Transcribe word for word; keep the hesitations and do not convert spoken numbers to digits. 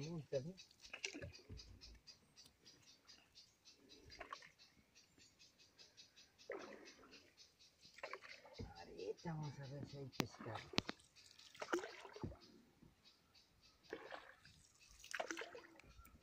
monta, ¿no? Ahorita vamos a ver si hay pescado.